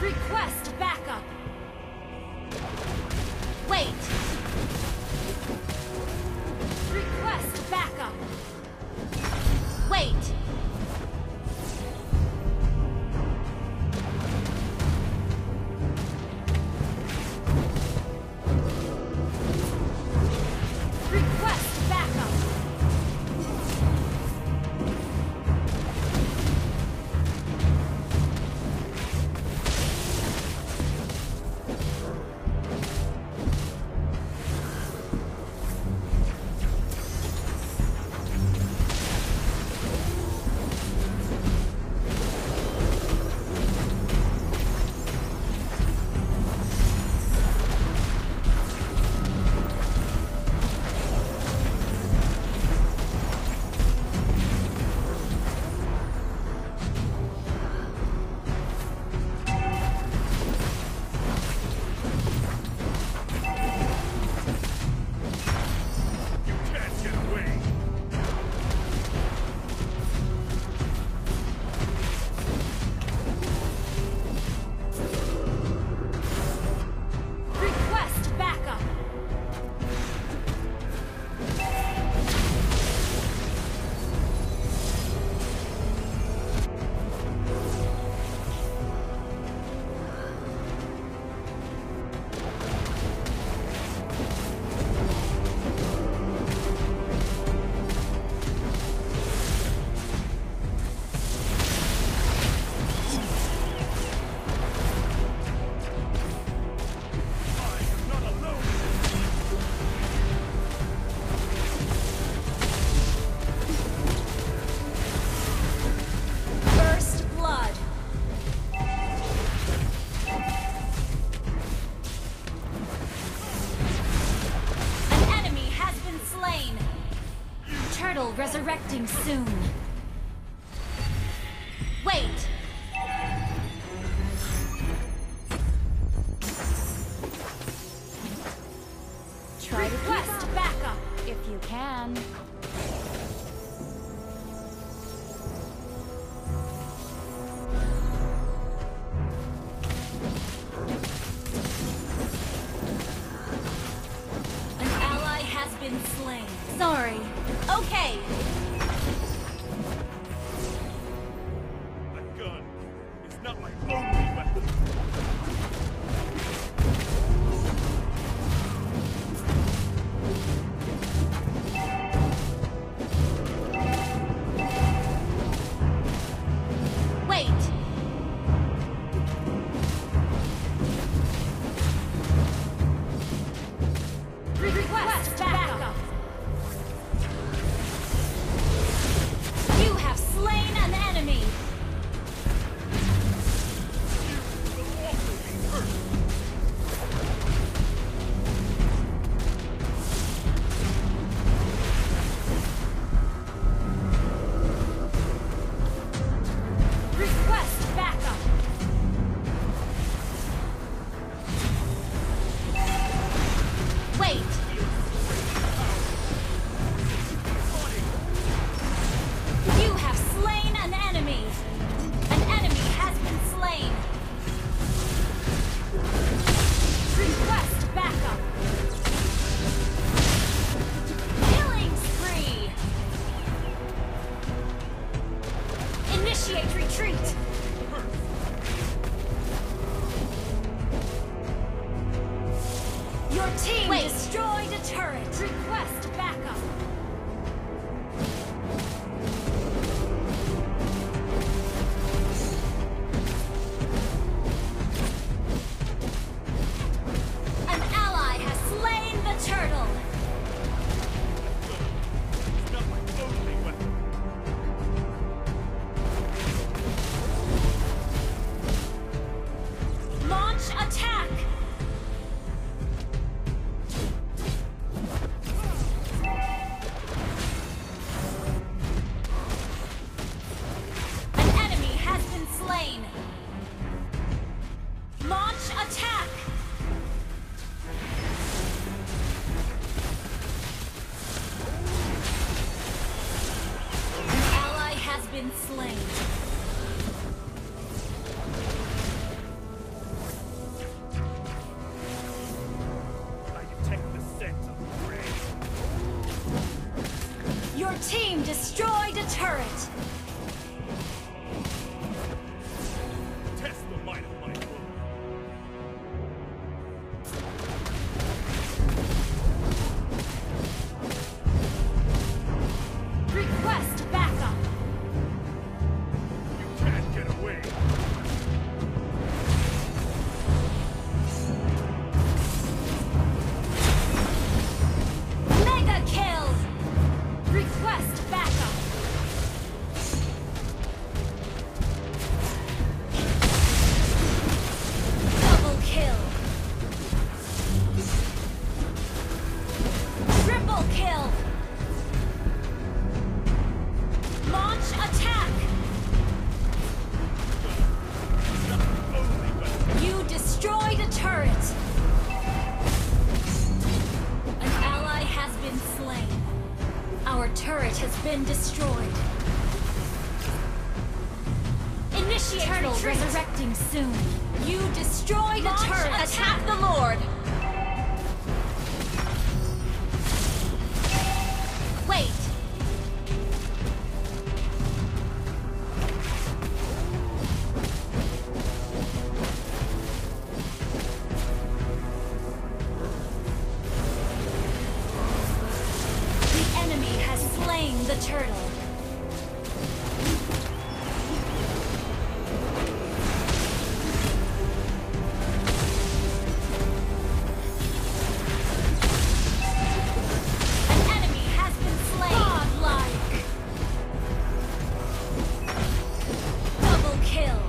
Request backup. Wait. Request backup. Wait. Request backup. Turtle resurrecting soon. Wait! Try to request backup if you can. An ally has been slain. Sorry. Okay. A gun is not my only weapon. Wait. Request backup. You have slain an enemy. You will also be hurt. Request backup. Wait. You have slain an enemy. An enemy has been slain. Request backup. Killing spree. Initiate retreat. Your team destroyed a turret. Request backup. An ally has slain the turtle. It's not my only weapon. Launch attack. destroyed a turret! Test the might of my foe. Request backup! You can't get away. Mega kill! Request backup! Double kill! Triple kill! Launch attack! Not the only weapon. You destroyed a turret! An ally has been slain. Our turret has been destroyed. Initiate Turtle retreat. Resurrecting soon. You destroyed a turret. Attack the Lord. Wait. The enemy has slain the turtle. An enemy has been slain. Godlike. Double kill.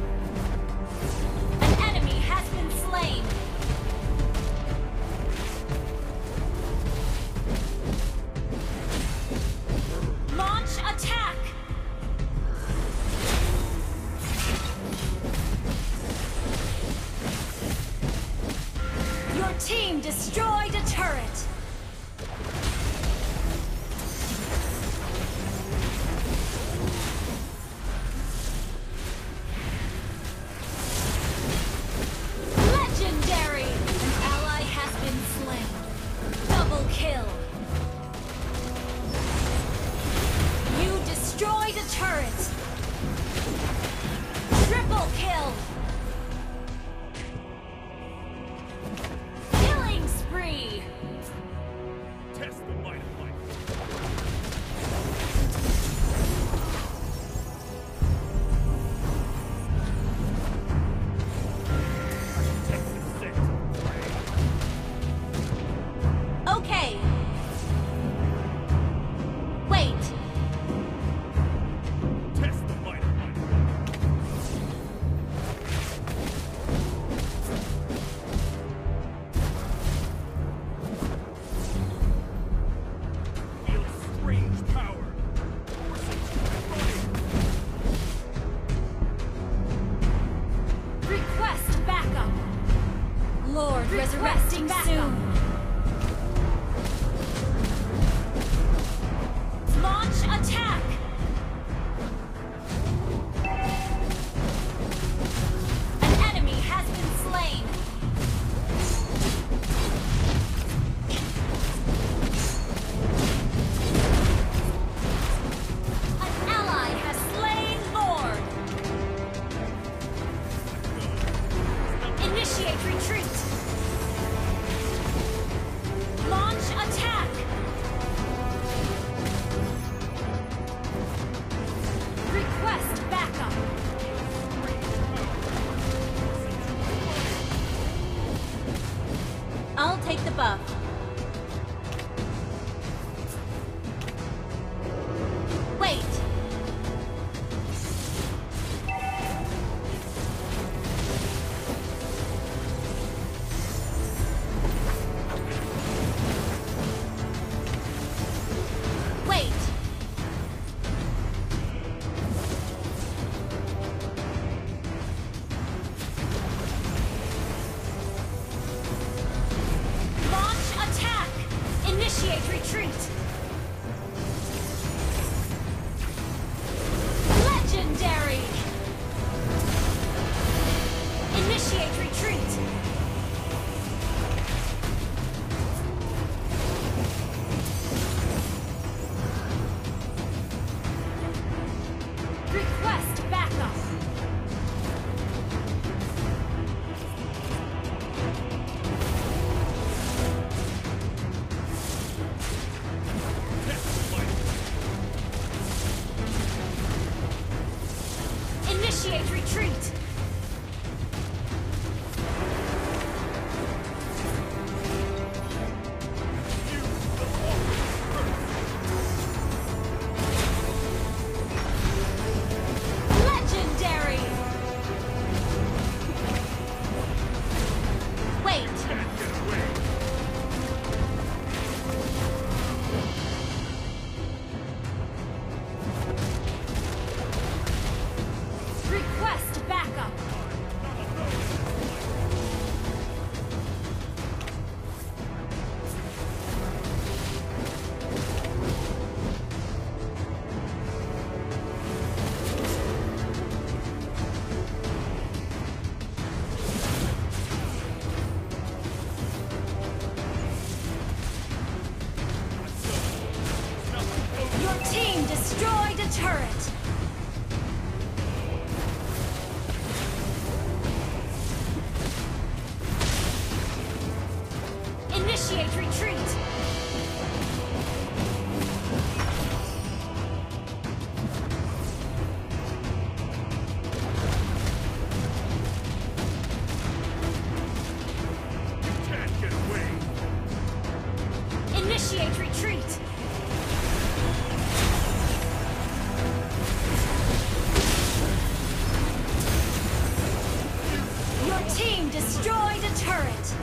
An enemy has been slain. Launch attack! Your team destroyed a turret! Legendary! An ally has been slain. Double kill! You destroyed a turret! Triple kill! Killing spree! Test the might of my foe. Take the scent. Okay. Wait. Test the might of my foe. Feel strange power. Forces running. Request backup. Lord resurrecting soon. Launch attack. An enemy has been slain. An ally has slain Lord. Initiate retreat. Launch attack. Request backup. I'll take the buff. Wait. Wait. Launch attack! Initiate retreat! Legendary! Initiate retreat! Initiate retreat! Can't get away. Initiate retreat! Your team destroyed a turret!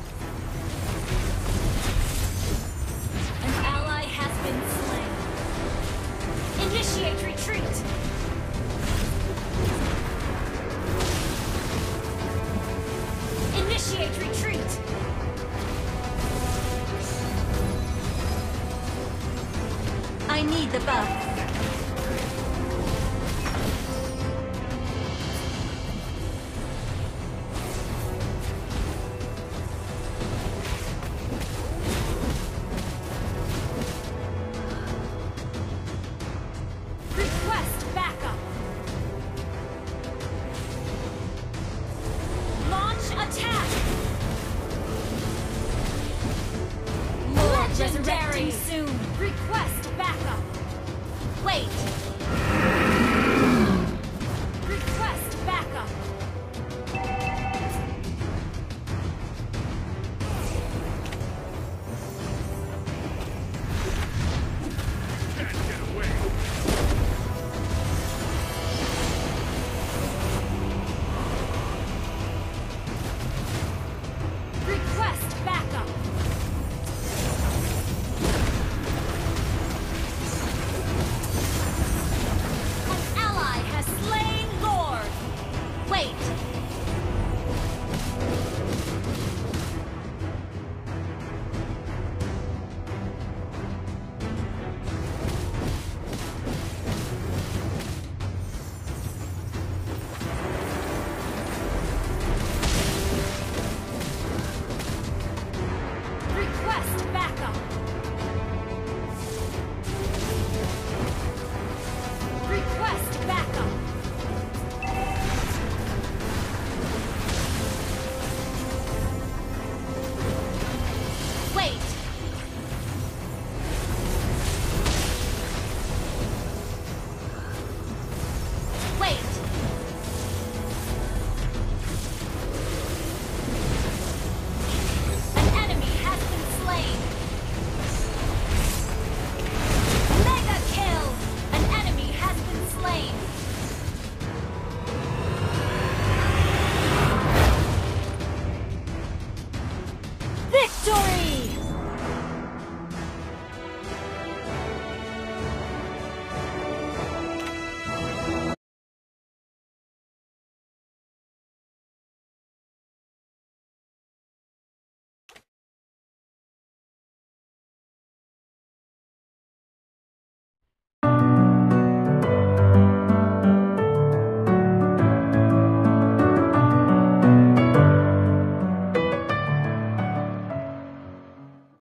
An ally has been slain. Initiate retreat! Initiate retreat! I need the buff. Request backup. Launch attack. Lord resurrecting soon. Request backup. Wait.